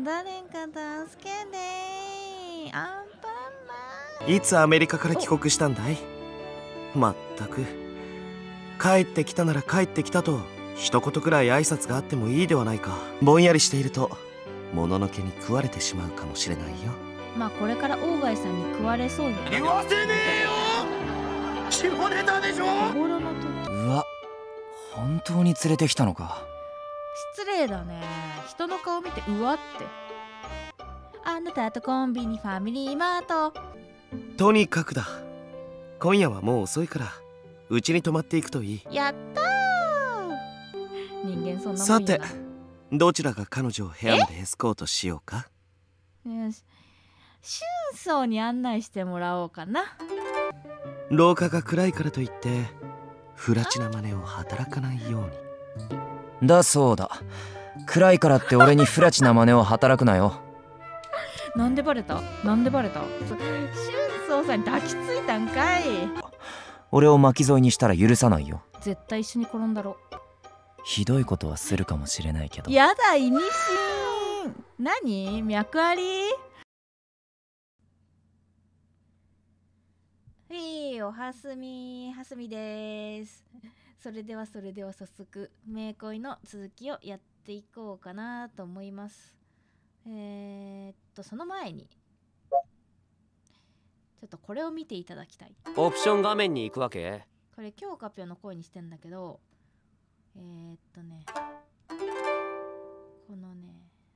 誰か助けて、アンパンマン。 いつアメリカから帰国したんだい？まったく、帰ってきたなら帰ってきたと一言くらい挨拶があってもいいではないか。ぼんやりしているともののけに食われてしまうかもしれないよ。 まあこれから大貝さんに食われそうだな。 言わせねえよ。下ネタでしょ。 心の時。 うわ、本当に連れてきたのか。 失礼だね。人の顔見てうわって。あなたとコンビニファミリーマート。 とにかくだ、今夜はもう遅いからうちに泊まっていくといい。 やったー。人間そんなもんやな。 さて、どちらが彼女を部屋までエスコートしようか。 よし、春草に案内してもらおうかな。 廊下が暗いからといって不埒な真似を働かないように。 だそうだ、暗いからって俺に不埒な真似を働くなよ。 なんでバレた？なんでバレた？春草さんに抱きついたんかい。 俺を巻き添えにしたら許さないよ。 絶対一緒に転んだろ。 ひどいことはするかもしれないけど。 やだ、意味深。何？脈あり？おはすみです。それでは早速名恋の続きをやっていこうかなと思います。その前にちょっとこれを見ていただきたい。 オプション画面に行くわけ？ これ今日カピョの声にしてんだけど、このね、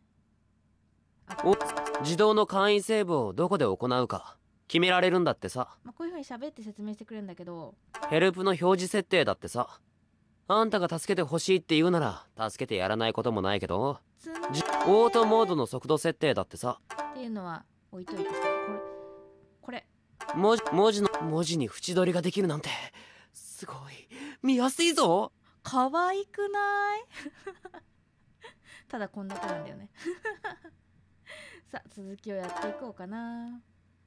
自動の会員セーブをどこで行うか決められるんだってさ。 こういう風に喋って説明してくれるんだけど、 ヘルプの表示設定だってさ。あんたが助けてほしいって言うなら助けてやらないこともないけど、オートモードの速度設定だってさ。 っていうのは置いといてさ、これ文字に縁取りができるなんてすごい見やすいぞ。 可愛くないただこんだけなんだよねさあ続きをやっていこうかな。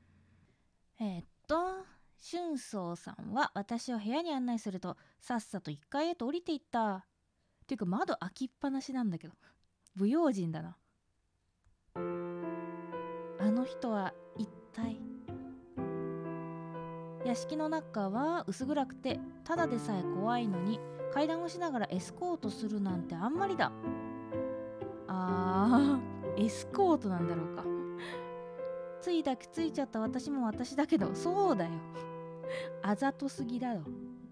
春草さんは私を部屋に案内するとさっさと1階へと降りていった。っていうか窓開きっぱなしなんだけど、不用心だな。あの人は一体。屋敷の中は薄暗くてただでさえ怖いのに階段をしながらエスコートするなんてあんまりだ。エスコートなんだろうか。ついちゃった私も私だけど、そうだよ、あざとすぎだろ。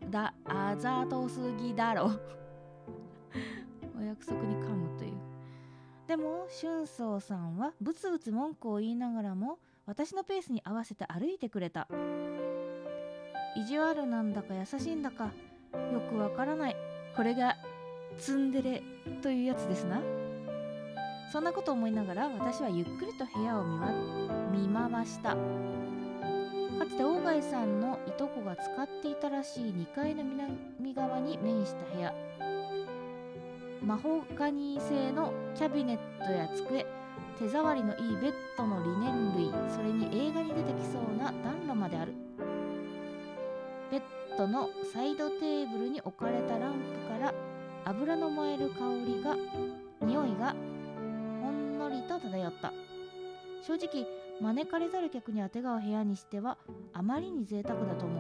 お約束に噛むという。でも春草さんはブツブツ文句を言いながらも私のペースに合わせて歩いてくれた。意地悪なんだか優しいんだかよくわからない。これがツンデレというやつですな。そんなこと思いながら私はゆっくりと部屋を見回した。かつて大貝さんのいとこが使っていたらしい2階の南側に面した部屋。マホガニー製のキャビネットや机、手触りのいいベッドのリネン類、それに映画に出てきそうな暖炉まである。ベッドのサイドテーブルに置かれたランプから油の燃える匂いがほんのりと漂った。正直招かれざる客にあてがう部屋にしてはあまりに贅沢だと思う。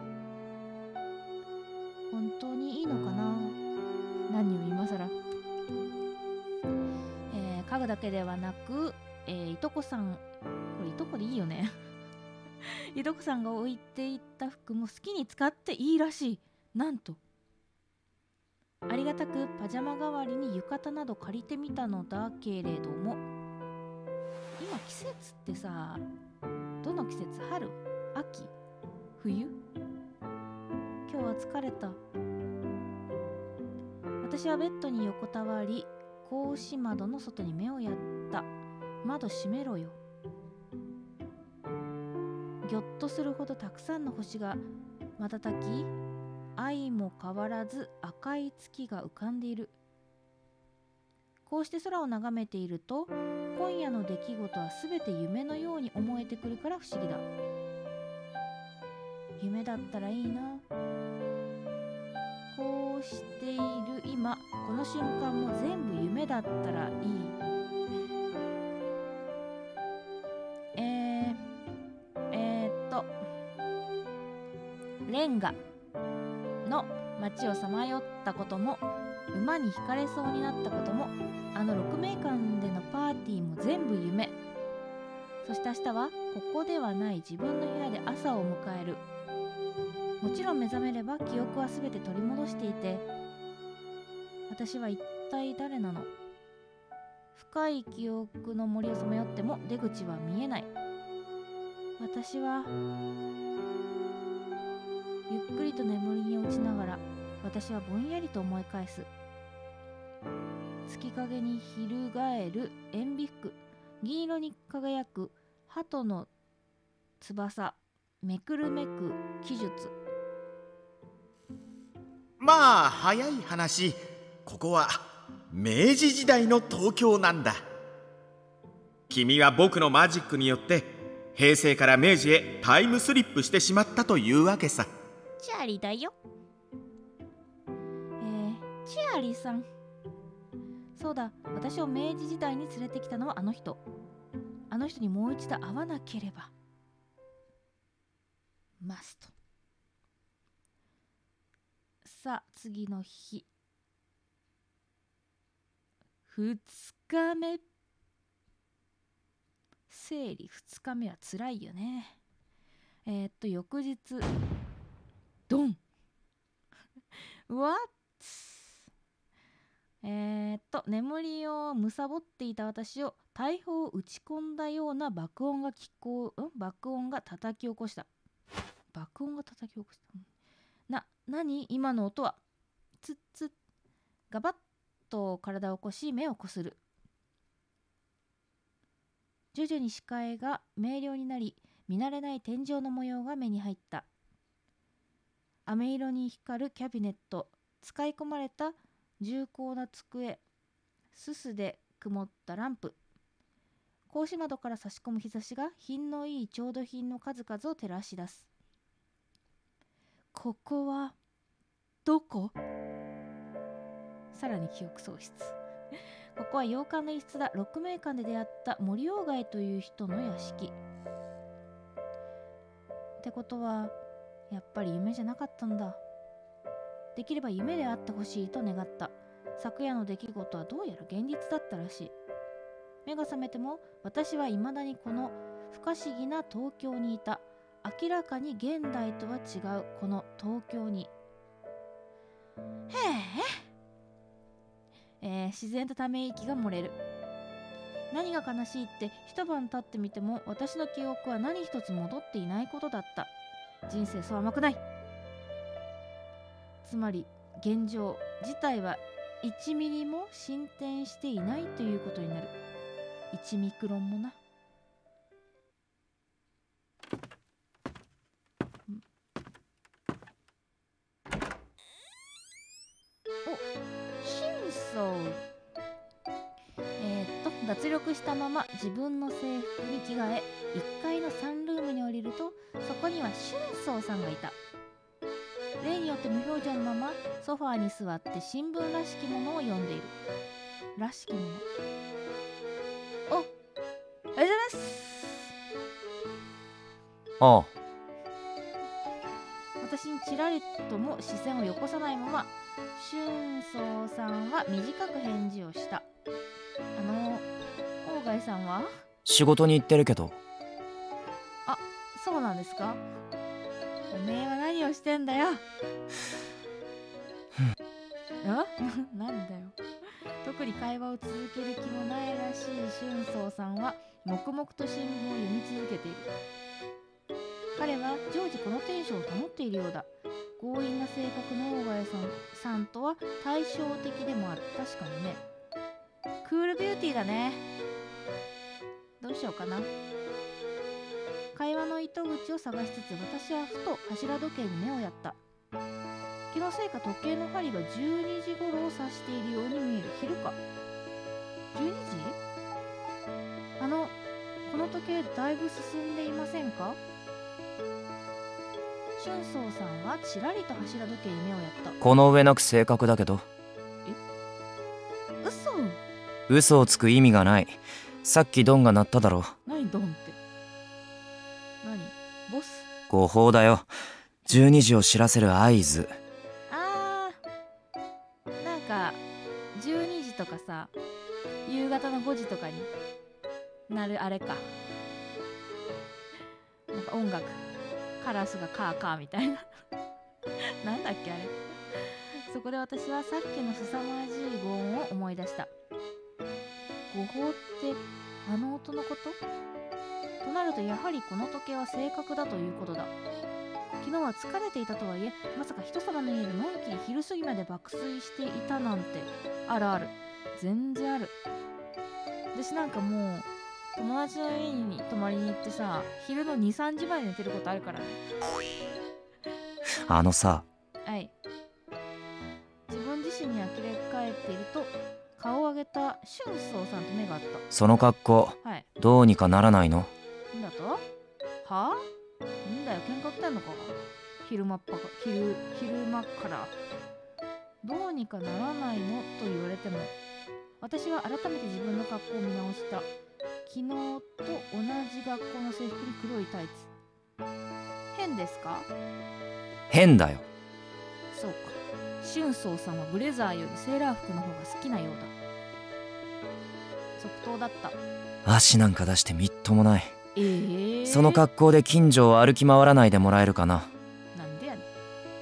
本当にいいのかな。何を今更。家具だけではなく、いとこさん、これいとこでいいよねいとこさんが置いていった服も好きに使っていいらしい。なんとありがたくパジャマ代わりに浴衣など借りてみたのだけれども、今季節ってさ、どの季節？春？秋？冬？今日は疲れた。私はベッドに横たわり格子窓の外に目をやった。窓閉めろよ。ぎょっとするほどたくさんの星が瞬き、相も変わらず赤い月が浮かんでいる。こうして空を眺めていると今夜の出来事はすべて夢のように思えてくるから不思議だ。夢だったらいいな。こうしている今この瞬間も全部夢だったらいい。 の街をさまよったことも、馬にひかれそうになったことも、あの鹿鳴館でのパーティーも全部夢。そして明日はここではない自分の部屋で朝を迎える。もちろん目覚めれば記憶はすべて取り戻していて、私は一体誰なの？深い記憶の森をさまよっても出口は見えない。私はゆっくりと眠りに落ちながら、私はぼんやりと思い返す。月影に翻る塩ビ服、銀色に輝く鳩の翼、めくるめく奇術。 まあ早い話、ここは明治時代の東京なんだ。君は僕のマジックによって平成から明治へタイムスリップしてしまったというわけさ。 チャーリーだよ。チャーリーさん。そうだ、私を明治時代に連れてきたのはあの人。あの人にもう一度会わなければ。マスト。さあ、次の日。2日目。生理2日目はつらいよね。翌日。ドンWhat？ 眠りをむさぼっていた私を大砲を打ち込んだような爆音が叩き起こした。爆音が叩き起こした。何今の音は。つっつっ。ガバッと体を起こし目をこする。徐々に視界が明瞭になり、見慣れない天井の模様が目に入った。飴色に光るキャビネット、使い込まれた重厚な机、すすで曇ったランプ、格子窓から差し込む日差しが品のいい調度品の数々を照らし出す。ここはどこ？さらに記憶喪失。ここは洋館の一室だ。鹿鳴館で出会った森鴎外という人の屋敷。ってことはやっぱり夢じゃなかったんだ。できれば夢であってほしいと願った。昨夜の出来事はどうやら現実だったらしい。目が覚めても私は未だにこの不可思議な東京にいた。明らかに現代とは違うこの東京に。自然とため息が漏れる。何が悲しいって一晩経ってみても私の記憶は何一つ戻っていないことだった。人生そう甘くない。つまり現状自体は1ミリも進展していないということになる。1ミクロンもな。脱力したまま自分の制服に着替え、1階のサンルームに降りると、そこには春草さんがいた。例によって無表情のままソファーに座って新聞らしきものを読んでいる。らしきもの。お、ありがとうございます。 ああ。 私にちらりとも視線をよこさないまま、春草さんは短く返事をした。鴎外さんは仕事に行ってるけど。 あ、そうなんですか。おめえは何をしてんだよ。なんだよ。特に会話を続ける気もないらしい春草さんは黙々と新聞を読み続けている。彼は常時このテンションを保っているようだ。強引な性格の鴎外さんとは対照的でもある。確かにね。クールビューティーだね。どうしようかな。会話の糸口を探しつつ、私はふと柱時計に目をやった。気のせいか時計の針が12時頃を指しているように見える。昼か。12時？この時計だいぶ進んでいませんか？春草さんはちらりと柱時計に目をやった。 この上なく正確だけど。嘘をつく意味がない。さっきドンが鳴っただろ。 何ドンって。何ボス？ 誤報だよ。12時を知らせる合図。 12時とかさ、夕方の5時とかになるあれか、なんか音楽、カラスがカーカーみたいななんだっけあれ。そこで私はさっきの凄まじい轟音を思い出した。誤報ってあの音のこととなると、やはりこの時計は正確だということだ。昨日は疲れていたとはいえ、まさか人様の家でのんきに昼過ぎまで爆睡していたなんて。あるある、全然ある。私なんかもう友達の家に泊まりに行ってさ、昼の 2,3 時まで寝てることあるからね。 あのさ、 はい。自分自身に呆れ返っていると、顔を上げた俊宗さんと目が合った。 その格好はい。 どうにかならないの？ なんだと？はあ？なんだよ、喧嘩売ってんのか。昼間からどうにかならないのと言われても、私は改めて自分の格好を見直した。昨日と同じ学校の制服に黒いタイツ。変ですか？ 変だよ。 そうか。俊宗さんはブレザーよりセーラー服の方が好きなようだ。即答だった。 足なんか出してみっともない。そのか格好で近所を歩き回らないでもらえるかな。 なんでやねん。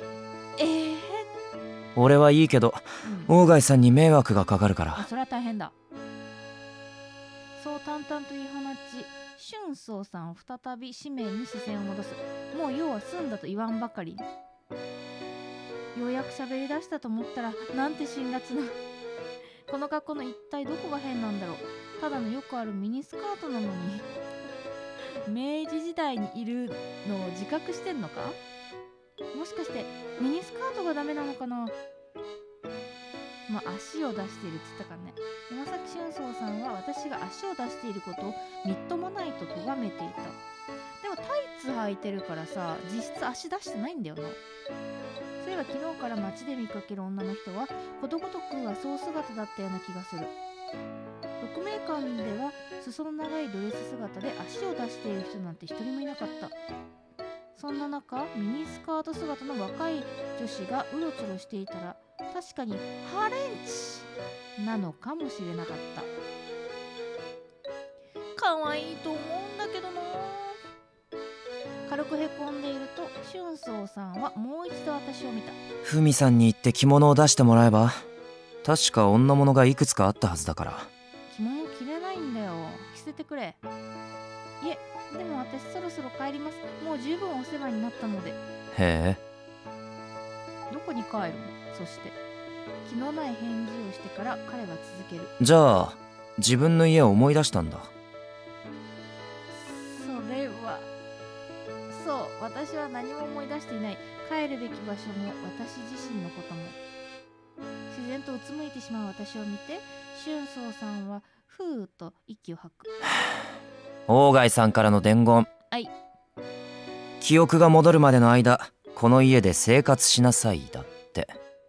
俺はいいけど、大貝さんに迷惑がかかるかあ、 ら。 それは大変だ。そう淡々と言い放ち、俊宗さんを再び紙面に視線を戻す。もう用は済んだと言わんばかり。ようやく喋り出したと思ったら、なんて辛辣なこの格好の一体どこが変なんだろう。ただのよくあるミニスカートなのに明治時代にいるのを自覚してんのか。もしかしてミニスカートがダメなのかな。まあ足を出しているって言ったからね。山崎俊宗さんは私が足を出していることをみっともないと咎めていた。でもタイツ履いてるからさ、実質足出してないんだよな。そういえば昨日から街で見かける女の人はことごとく和装姿だったような気がする。鹿鳴館では裾の長いドレス姿で足を出している人なんて一人もいなかった。そんな中、ミニスカート姿の若い女子がうろちょろしていたら、確かにハレンチなのかもしれなかった。可愛いと思うんだけどな。軽くへこんでいると、俊宗さんはもう一度私を見た。 ふみさんに言って着物を出してもらえば。確か女物がいくつかあったはずだから。 着物着れないんだよ。着せてくれ。いえ、でも私そろそろ帰ります。もう十分お世話になったので。 へえ。 どこに帰るの？そして気のない返事をしてから彼は続ける。 じゃあ自分の家を思い出したんだ。 それはそう、私は何も思い出していない。帰るべき場所も私自身のことも。自然とうつむいてしまう私を見て、俊宗さんはふーっと息を吐く。 大貝さんからの伝言。 はい。 記憶が戻るまでの間、この家で生活しなさいだって。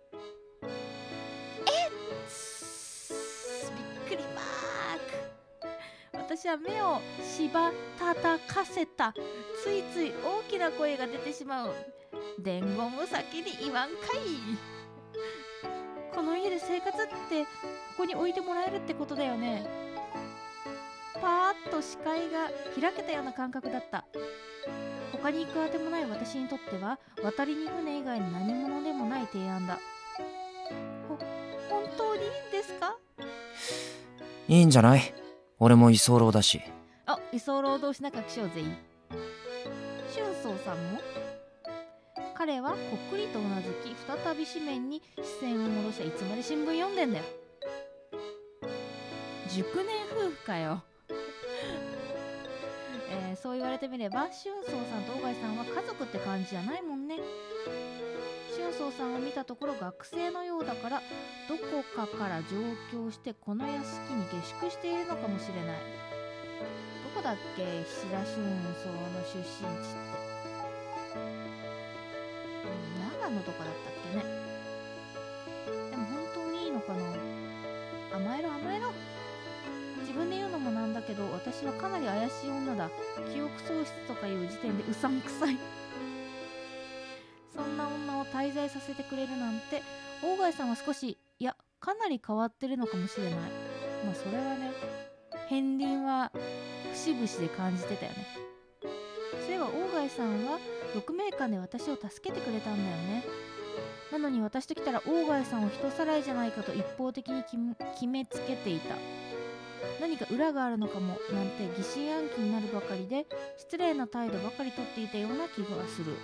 びっくりマーク。私は目をしばたたかせた。ついつい大きな声が出てしまう。伝言を先に言わんかい。この家で生活ってここに置いてもらえるってことだよね。パーッと視界が開けたような感覚だった。他に行くあてもない私にとっては、渡りに船以外の何者でもない提案だ。本当にいいんですか？ いいんじゃない？俺も居候だし。 あ、居候同士仲良くしようぜ。俊宗さんも？彼はこっくりとうなずき、再び紙面に視線を戻した。いつまで新聞読んでんだよ。熟年夫婦かよそう言われてみれば、俊宗さんと大貝さんは家族って感じじゃないもんね。俊宗さんを見たところ学生のようだから、どこかから上京してこの屋敷に下宿しているのかもしれない。どこだっけ、菱田俊宗の出身地って。長野とかだったっけね。でも本当にいいのかな。甘えろ甘えろ。自分で言うのもなんだけど、私はかなり怪しい女だ。記憶喪失とかいう時点でうさんくさいそんな女を滞在させてくれるなんて。大貝さんは少し、いやかなり変わってるのかもしれない。まあそれはね、片鱗は節々で感じてたよね。そういえば鴎外さんは鹿鳴館で私を助けてくれたんだよね。なのに私と来たら鴎外さんを人さらいじゃないかと一方的に決めつけていた。何か裏があるのかもなんて疑心暗鬼になるばかりで、失礼な態度ばかりとっていたような気がする。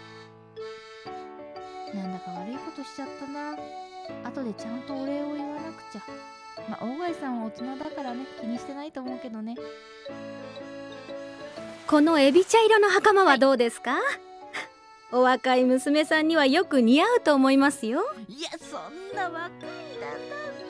なんだか悪いことしちゃったな。後でちゃんとお礼を言わなくちゃ。まあ鴎外さんは大人だからね、気にしてないと思うけどね。 このエビ茶色の袴はどうですか？お若い娘さんにはよく似合うと思いますよ。 いや、そんな若いだなん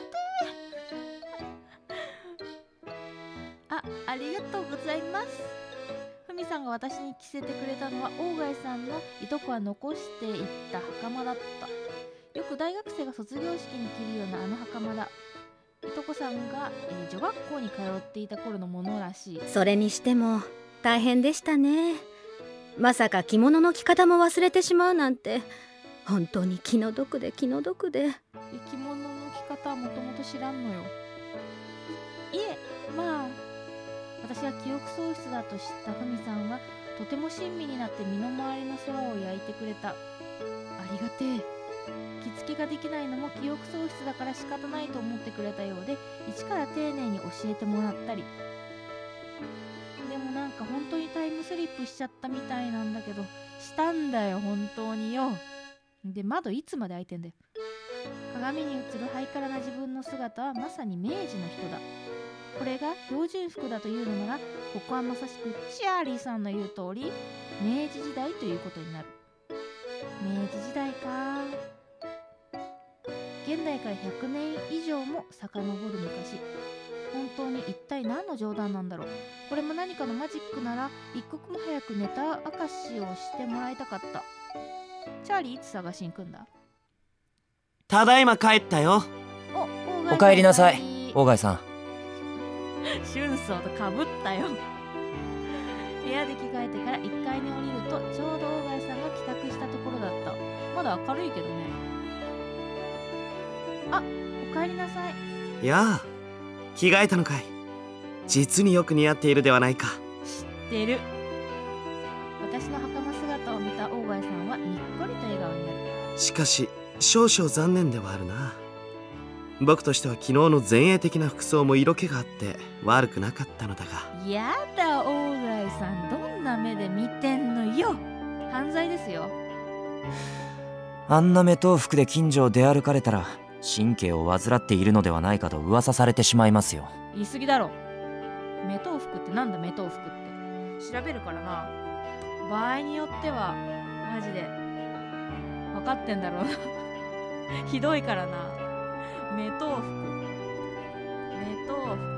て。ありがとうございます。ふみさんが私に着せてくれたのは鴎外さんのいとこは残していった袴だった。よく大学生が卒業式に着るようなあの袴だ。いとこさんが、女学校に通っていた頃のものらしい。 それにしても大変でしたね。まさか着物の着方も忘れてしまうなんて、本当に気の毒で気の毒で。 着物の着方はもともと知らんのよ。いえ、まあ私が記憶喪失だと知ったふみさんはとても親身になって身の回りの世話を焼いてくれた。ありがてえ。着付けができないのも記憶喪失だから仕方ないと思ってくれたようで、一から丁寧に教えてもらったり。でもなんか本当にタイムスリップしちゃったみたいなんだけど、したんだよ本当によ。で、窓いつまで開いてんだよ。鏡に映るハイカラな自分の姿はまさに明治の人だ。これが標準服だというのなら、ここはまさしくチャーリーさんの言う通り明治時代ということになる。明治時代か。現代から100年以上も遡る昔。本当に一体何の冗談なんだろう。これも何かのマジックなら一刻も早くネタ明かしをしてもらいたかった。チャーリーいつ探しに行くんだ？ ただいま帰ったよ。 お帰りなさい鴎外さん。 春草とかぶったよ。部屋で着替えてから1階に降りるとちょうど鴎外さんが帰宅したところだった。まだ明るいけどね。お帰りなさい。 やあ、着替えたのかい。実によく似合っているではないか。 知ってる。私の袴姿を見た鴎外さんはにっこりと笑顔になる。 しかし少々残念ではあるな。僕としては昨日の前衛的な服装も色気があって悪くなかったのだが。 やだ鴎外さん、どんな目で見てんのよ。犯罪ですよ。 あんな目頭服で近所を出歩かれたら神経を患っているのではないかと噂されてしまいますよ。 言い過ぎだろ。目頭服ってなんだ目頭服って。調べるからな。場合によってはマジで分かってんだろうな。ひどいからな。目頭服、目頭服。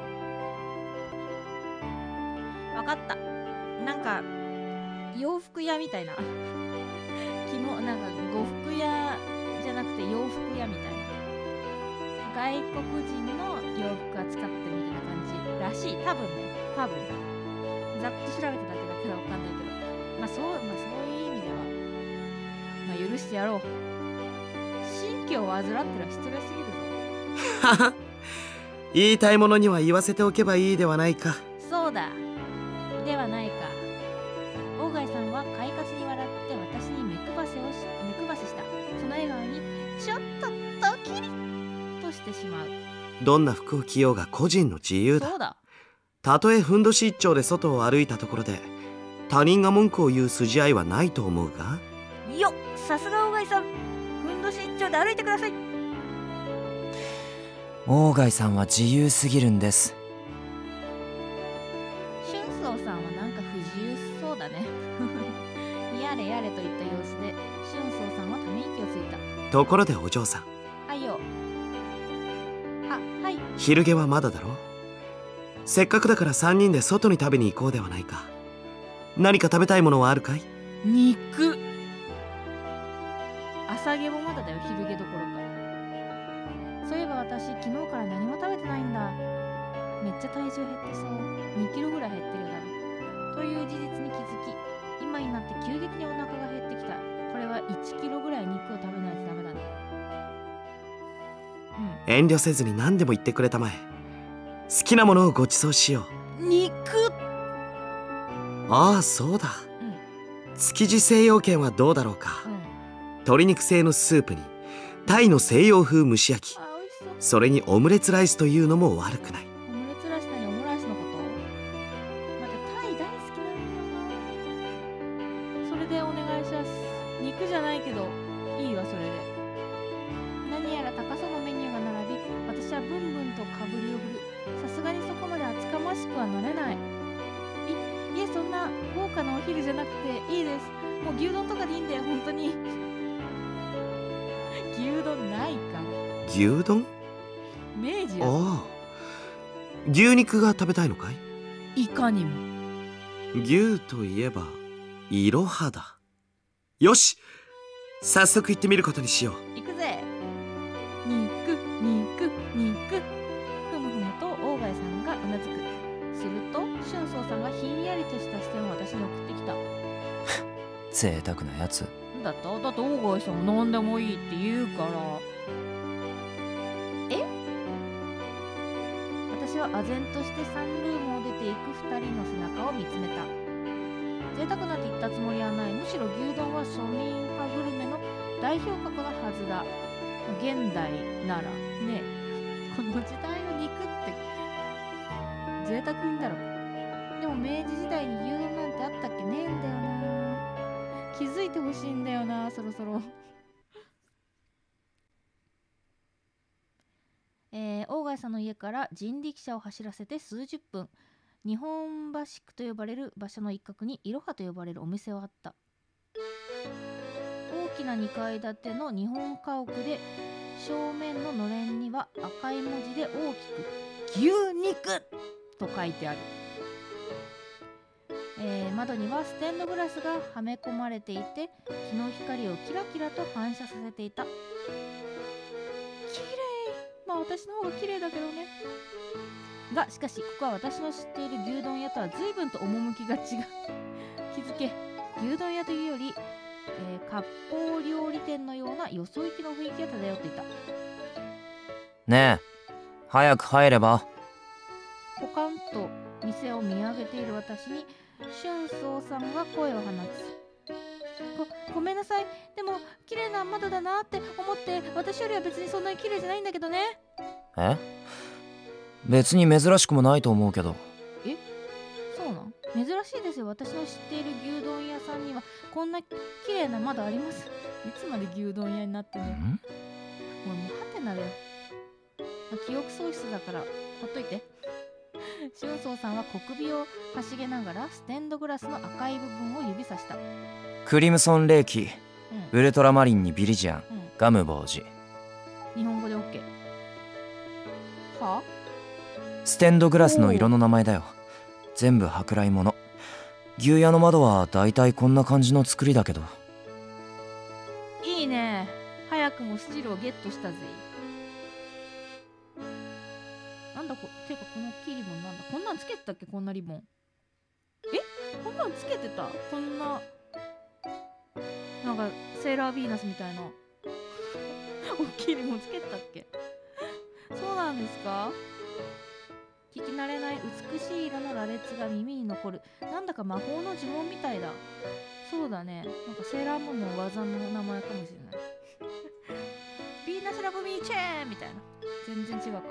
分かった。なんか洋服屋みたいな。なんか呉服屋じゃなくて洋服屋みたいな。外国人の洋服扱ってるみたいな感じらしい。多分ね、多分ざっと調べただけだから分かんないけど、まあそういう意味では、まあ許してやろう。神経を患ってるは失礼すぎるぞ。 はは言いたいものには言わせておけばいいではないか。 そうだ。ではないか。鴎外さんは快活に笑って私に目配せした。その笑顔にちょっとドキリとしてしまう。 どんな服を着ようが個人の自由だ。 そうだ。 たとえふんどし一丁で外を歩いたところで他人が文句を言う筋合いはないと思うが。 よっ、さすが鴎外さん。ふんどし一丁で歩いてください。 鴎外さんは自由すぎるんです。 春草さんはなんか不自由そうだね。やれやれといった様子で春草さんはため息をついた。 ところでお嬢さん。 はいよ。はい。 昼下はまだだろう。せっかくだから3人で外に食べに行こうではないか。何か食べたいものはあるかい？ 肉。朝毛もまだだよ、昼毛どころか。そういえば私昨日から何も食べてないんだ。めっちゃ体重減ってそう。2キロぐらい減ってるだろ。という事実に気づき、今になって急激にお腹が減ってきた。これは1キロぐらい肉を食べないとダメだね。 遠慮せずに何でも言ってくれたまえ。好きなものをご馳走しよう。 肉。 ああそうだ、築地西洋軒はどうだろうか。鶏肉製のスープにタイの西洋風蒸し焼き、 あ、美味しそう。 それにオムレツライスというのも悪くない。 オムレツライスにオムライスのこと。待って、タイ大好きなんだよな。それでお願いします。肉じゃないけどいいわ、それで。何やら高そうなメニューが並び、私はブンブンとかぶりを振る。さすがにそこまで厚かましくはなれない。いえ、そんな豪華なお昼じゃなくていいです。もう牛丼とかでいいんだよ、本当に。牛丼ないから。 牛丼？ 明治や。 ああ、牛肉が食べたいのかい？ いかにも。 牛といえばいろはだ。よし、早速行ってみることにしよう。 行くぜ。肉。ふむふむと大貝さんがうなずく。すると俊宗さんがひんやりとした視線を私に送ってきた。 贅沢なやつ。 だって大貝さんは何でもいいって言うから。私は唖然としてサンルームを出ていく2人の背中を見つめた。贅沢なんて言ったつもりはない。むしろ牛丼は庶民派グルメの代表格のはずだ。現代ならね。この時代の肉って贅沢品だろ。でも明治時代に牛丼なんてあったっけねえんだよな。気づいてほしいんだよな、そろそろ。大貝さんの家から人力車を走らせて数十分、日本橋区と呼ばれる場所の一角にいろはと呼ばれるお店はあった。大きな2階建ての日本家屋で、正面ののれんには赤い文字で大きく牛肉と書いてある。窓にはステンドグラスがはめ込まれていて、日の光をキラキラと反射させていた。綺麗。まあ私の方が綺麗だけどね。がしかしここは私の知っている牛丼屋とは随分と趣が違う。気づけ、牛丼屋というより、割烹料理店のようなよそ行きの雰囲気が漂っていた。 ねえ、早く入れば。 ポカンと店を見上げている私に俊宗さんが声を放つ。ごめんなさい。でも綺麗な窓だなって思って、私よりは別にそんなに綺麗じゃないんだけどね。 え？別に珍しくもないと思うけど。 え？そうなん？珍しいですよ。私の知っている牛丼屋さんにはこんな綺麗な窓あります。いつまで牛丼屋になってね。俺もうハテナだよ。記憶喪失だからほっといて。俊宗さんは小首をかしげながらステンドグラスの赤い部分を指さした。 クリムソンレイキ、ウルトラマリンにビリジアン、ガムボウジ。 日本語で OK。 は？ ステンドグラスの色の名前だよ。全部舶来物。牛屋の窓はだいたいこんな感じの作りだけど。 いいね。早くもスチルをゲットしたぜ。なんだてかこの大きいリボンなんだ。こんなんつけてたっけ？こんなリボン。こんなんつけてた？こんななんかセーラービーナスみたいな大きいリボンつけてたっけ？そうなんですか？聞き慣れない美しい色の羅列が耳に残る。なんだか魔法の呪文みたいだ。そうだね。なんかセーラームーンの技の名前かもしれない。ビーナスラブミーチェーンみたいな。全然違うか。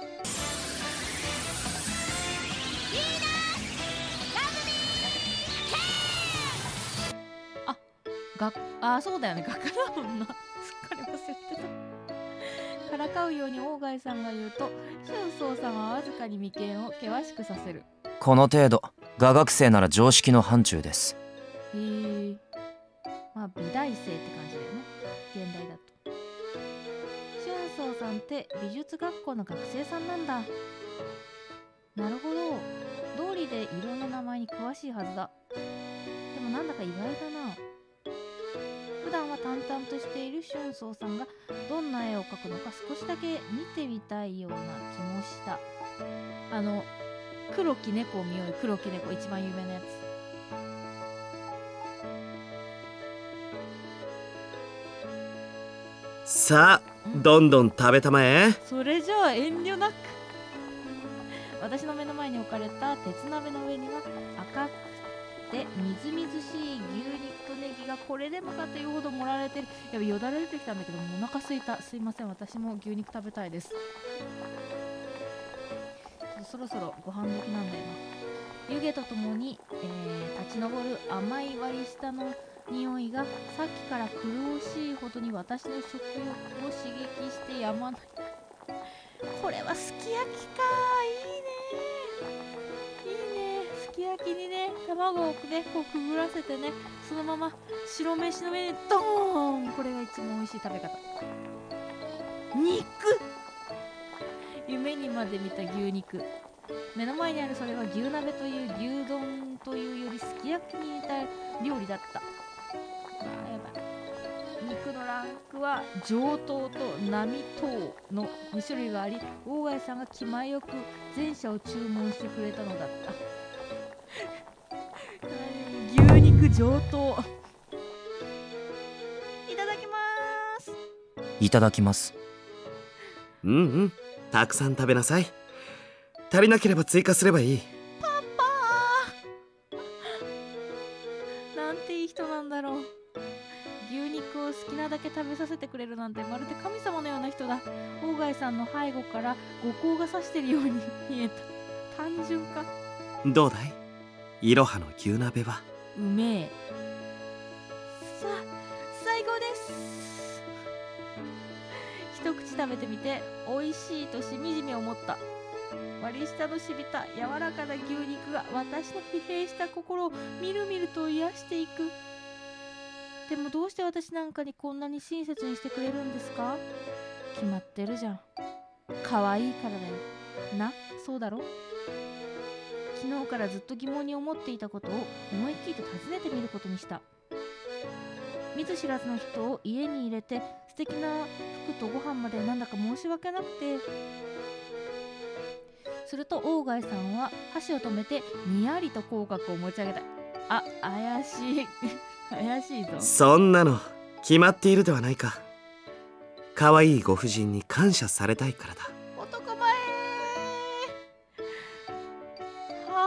そうだよね。画家だもんな。すっかり忘れてた。からかうように大貝さんが言うと、俊宗さんはわずかに眉間を険しくさせる。 この程度、画学生なら常識の範疇です。 まあ美大生って感じだよね、現代だと。俊宗さんって美術学校の学生さんなんだ。なるほど。道理で色の名前に詳しいはずだ。でもなんだか意外だな。普段は淡々としている俊宗さんがどんな絵を描くのか少しだけ見てみたいような気もした。黒き猫を見ようよ。黒き猫、一番有名なやつ。 さあどんどん食べたまえ。 それじゃあ遠慮なく。私の目の前に置かれた鉄鍋の上には赤くてみずみずしい牛肉とネギがこれでもかというほど盛られてる。やべ、よだれ出てきたんだけど、もうお腹すいた。すいません、私も牛肉食べたいです。そろそろご飯時なんだよな。湯気とともに、立ち上る甘い割り下の匂いがさっきから苦しいほどに私の食欲を刺激してやまない。これはすき焼きか。いいね。すき焼きにね、卵をね、こうくぐらせてね、そのまま白飯の上にドーン。これが一番美味しい食べ方。肉、夢にまで見た牛肉。目の前にあるそれは牛鍋という牛丼というよりすき焼きに似た料理だった。やばい。肉のランクは上等と並等の2種類があり、大貝さんが気前よく前者を注文してくれたのだった。牛肉上等。いただきます。 いただきます。 たくさん食べなさい。足りなければ追加すればいい。 パパなんていい人なんだろう。牛肉を好きなだけ食べさせてくれるなんてまるで神様のような人だ。大貝さんの背後から五光が差してるように見えた。単純か。 どうだい、いろはの牛鍋は。 うめえ。最高です。一口食べてみて美味しいとしみじみ思った。割り下のしびた柔らかな牛肉が私の疲弊した心をみるみると癒していく。でもどうして私なんかにこんなに親切にしてくれるんですか？決まってるじゃん。可愛いからだよな。そうだろ？昨日からずっと疑問に思っていたことを思い切って尋ねてみることにした。見ず知らずの人を家に入れて素敵な服とご飯までなんだか申し訳なくて。すると大貝さんは箸を止めてにやりと口角を持ち上げた。あ、怪しい怪しいぞ。 そんなの決まっているではないか。可愛いご婦人に感謝されたいからだ。 男前は。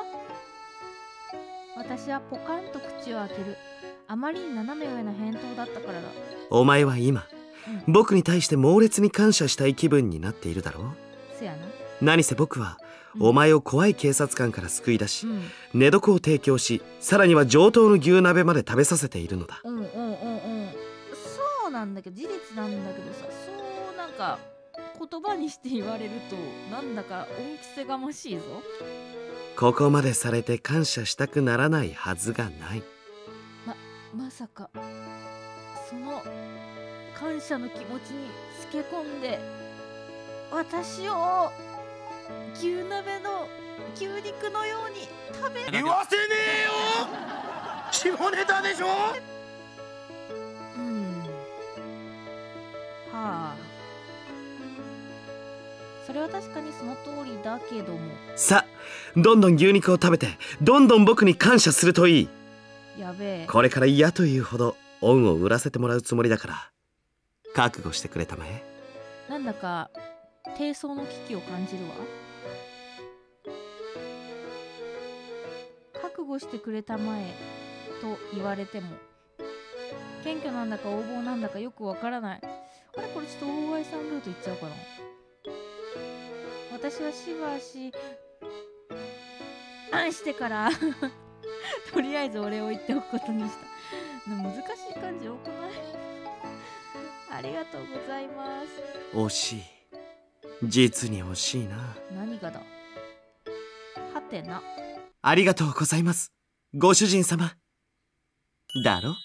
私はポカンと口を開ける。あまりに斜め上な返答だったからだ。 お前は今、僕に対して猛烈に感謝したい気分になっているだろう。 せやな。 何せ僕はお前を怖い警察官から救い出し、寝床を提供し、さらには上等の牛鍋まで食べさせているのだ。 そうなんだけど、事実なんだけどさ、そうなんか言葉にして言われるとなんだか恩着せがましいぞ。 ここまでされて感謝したくならないはずがない。 まさかその感謝の気持ちにつけ込んで私を牛鍋の牛肉のように食べる。 言わせねえよ下ネタでしょ。 はあ、それは確かにその通りだけども。 さあ、どんどん牛肉を食べてどんどん僕に感謝するといい。 やべえ。 これから嫌というほど恩を売らせてもらうつもりだから覚悟してくれたまえ。 なんだか低層の危機を感じるわ。覚悟してくれたまえと言われても謙虚なんだか横暴なんだかよくわからない。あれ、これちょっと大貝さんルートいっちゃおうかな。私はしばししてからとりあえずお礼を言っておくことにした。難しい感じ多くない？ありがとうございます。 惜しい。実に惜しいな。 何がだ？はてな。 ありがとうございます、ご主人様。だろ？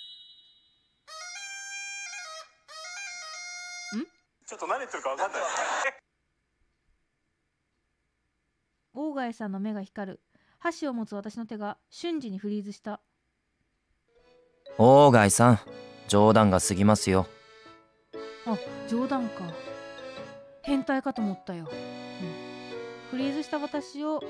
ちょっと何言ってるか分かんない。 大貝さんの目が光る。箸を持つ私の手が瞬時にフリーズした。 大貝さん、冗談が過ぎますよ。 あ、冗談か。変態かと思ったよ。フリーズした私を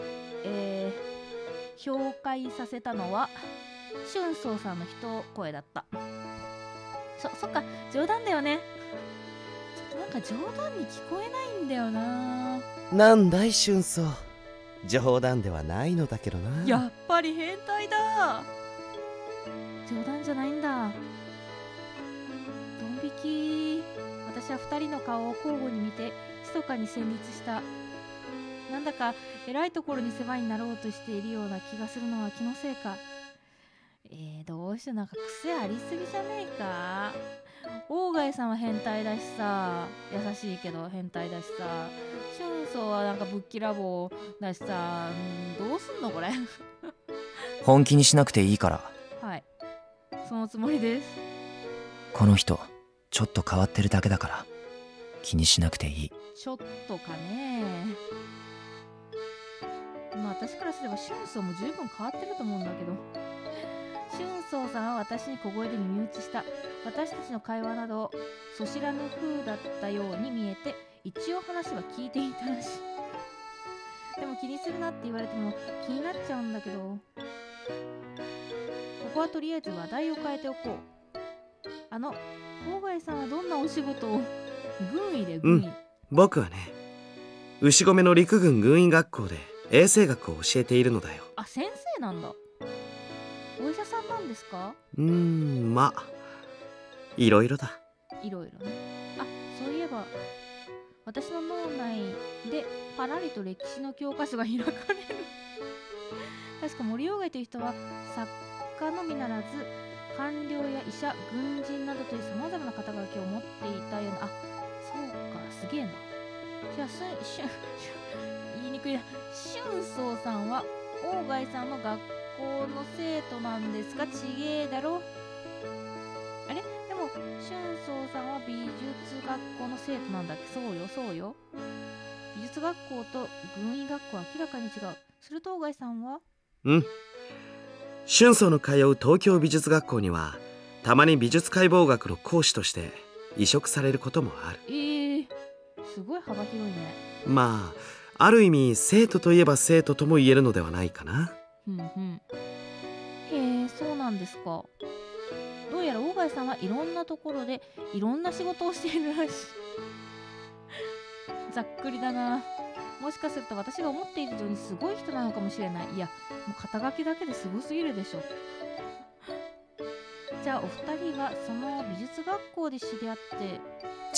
評価させたのは春宗さんの一声だった。そっか、冗談だよね。ちょっとなんか冗談に聞こえないんだよな。 なんだい俊宗、冗談ではないのだけどな。 やっぱり変態だ。冗談じゃないんだ。ドン引き。私は2人の顔を交互に見て密かに戦慄した。なんだか偉いところに世話になろうとしているような気がするのは気のせいか。どうしてなんか癖ありすぎじゃねえか。鴎外さんは変態だしさ、優しいけど変態だしさ、俊宗はなんかぶっきらぼうだしさ、どうすんのこれ。 本気にしなくていいから。 はい、そのつもりです。 この人ちょっと変わってるだけだから気にしなくていい。 ちょっとかね。まあ私からすれば俊宗も十分変わってると思うんだけど。俊宗さんは私に小声で耳打ちした。私たちの会話などそしらぬ風だったように見えて、一応話は聞いていたらしい。でも気にするなって言われても気になっちゃうんだけど、ここはとりあえず話題を変えておこう。鴎外さんはどんなお仕事を？軍医で軍医。 僕はね、牛込の陸軍軍医学校で衛生学を教えているのだよ。 あ、先生なんだ。お医者さんなんですか？ まあいろいろだ。 いろいろね。あ、そういえば私の脳内でパラリと歴史の教科書が開かれる。確か森鴎外という人は作家のみならず官僚や医者、軍人などというさまざまな肩書きを持っていたような。あ、そうか、すげえな。じゃあ言いにくいな。俊宗さんは鴎外さんの学校の生徒なんですか？ちげえだろ。あれ？でも俊宗さんは美術学校の生徒なんだっけ？そうよそうよ。美術学校と軍医学校は明らかに違う。すると鴎外さんは？ 俊宗の通う東京美術学校にはたまに美術解剖学の講師として移植されることもある。 すごい幅広いね。 まあある意味生徒といえば生徒とも言えるのではないかな。 へえ、そうなんですか。どうやら鴎外さんはいろんなところでいろんな仕事をしているらしい。ざっくりだな。もしかすると私が思っている以上にすごい人なのかもしれない。いや、もう肩書きだけですごすぎるでしょ。じゃあお二人はその美術学校で知り合って。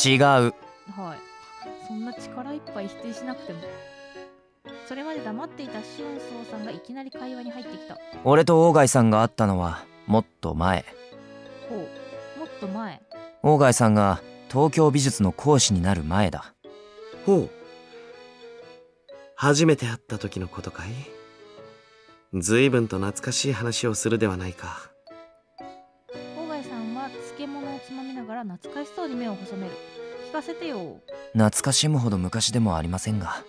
違う。 はい、そんな力いっぱい否定しなくても。それまで黙っていた俊宗さんがいきなり会話に入ってきた。 俺と鴎外さんが会ったのはもっと前。 ほう、もっと前。 鴎外さんが東京美術の講師になる前だ。 ほう、初めて会った時のことかい？随分と懐かしい話をするではないか。 鴎外さんは漬物をつまみながら懐かしそうに目を細める。聞かせてよ。 懐かしむほど昔でもありませんが。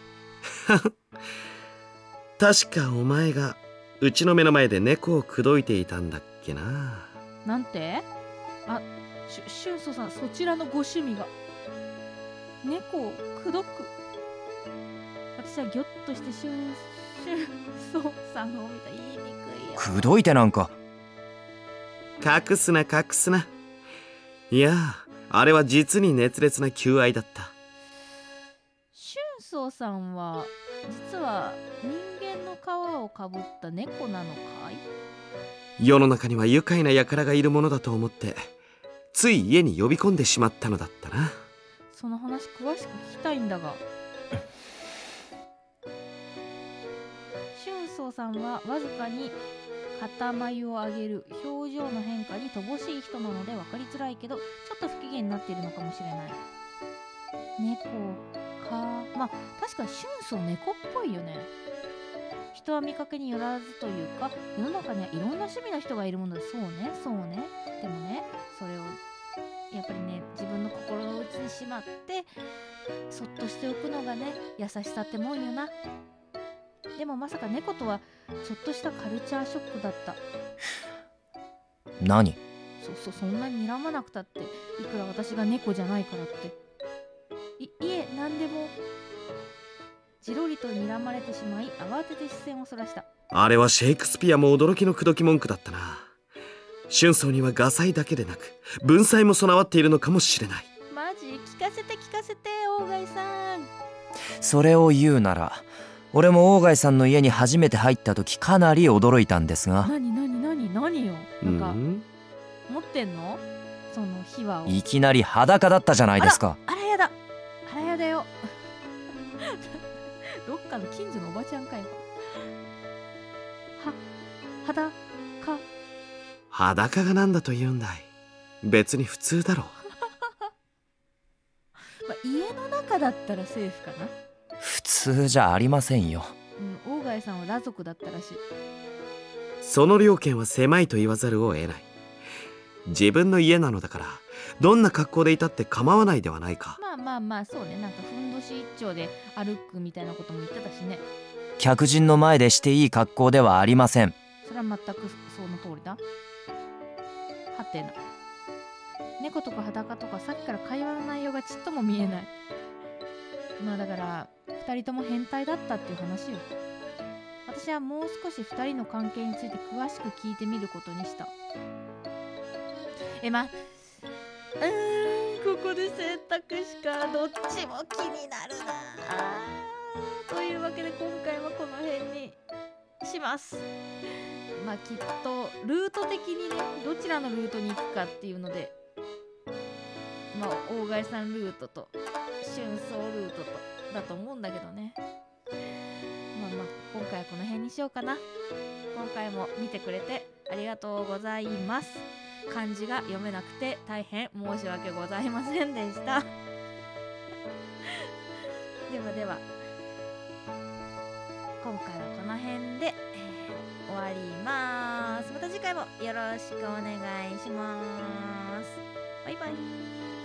確かお前がうちの目の前で猫を口説いていたんだっけな。 なんて？あ、俊宗さん、そちらのご趣味が猫を口説く。私はギョッとして俊宗さんを見た。言いにくいよ。 口説いてなんか。 隠すな隠すな。いや、あれは実に熱烈な求愛だった。 俊宗さんは実は人間の皮をかぶった猫なのかい？ 世の中には愉快な輩がいるものだと思ってつい家に呼び込んでしまったのだったな。 その話詳しく聞きたいんだが。俊宗さんはわずかに肩眉を上げる表情の変化に乏しい人なので分かりづらいけど、ちょっと不機嫌になっているのかもしれない。猫か。まあ確かに俊宗猫っぽいよね。人は見かけによらずというか、世の中にはいろんな趣味の人がいるものだ。そうねそうね。でもね、それをやっぱりね、自分の心の内にしまってそっとしておくのがね、優しさってもんよな。でもまさか猫とはちょっとしたカルチャーショックだった。 何？ そんなに睨まなくたって、いくら私が猫じゃないからって。いえ、なんでも。じろりと睨まれてしまい慌てて視線をそらした。 あれはシェイクスピアも驚きの口説き文句だったな。俊宗には画才だけでなく文才も備わっているのかもしれない。 マジ？ 聞かせて聞かせて、大貝さん。 それを言うなら俺も大貝さんの家に初めて入った時かなり驚いたんですが、 何よ。なんかん持ってんの？その秘話を。 いきなり裸だったじゃないですか。 あらやだ。あらやだよ。どっかの近所のおばちゃんかよ。裸。 裸がなんだと言うんだい。別に普通だろ。 まあ、家の中だったらセーフかな。 普通じゃありませんよ。 大貝さんは裸族だったらしい。 その両権は狭いと言わざるを得ない。自分の家なのだからどんな格好でいたって構わないではないか。 まあそうね。なんかふんどし一丁で歩くみたいなことも言ってたしね。 客人の前でしていい格好ではありません。 それは全くその通りだ。はてな。猫とか裸とかさっきから会話の内容がちっとも見えない。まあだから2人とも変態だったっていう話よ。私はもう少し2人の関係について詳しく聞いてみることにした。ここで選択肢か。どっちも気になるな。というわけで今回はこの辺にします。まあきっとルート的にね、どちらのルートに行くかっていうので、まあ大貝さんルートと春草ルートとだと思うんだけどね。まあ今回はこの辺にしようかな。今回も見てくれてありがとうございます。漢字が読めなくて大変申し訳ございませんでした。では今回はこの辺で、終わります。また次回もよろしくお願いします。バイバイ。